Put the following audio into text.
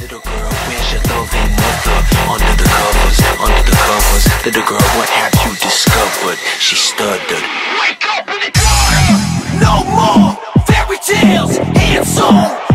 Little girl, where's your loving mother? Under the covers, little girl, what have you discovered? She stuttered. Wake up in the dark! No more fairy tales and songs.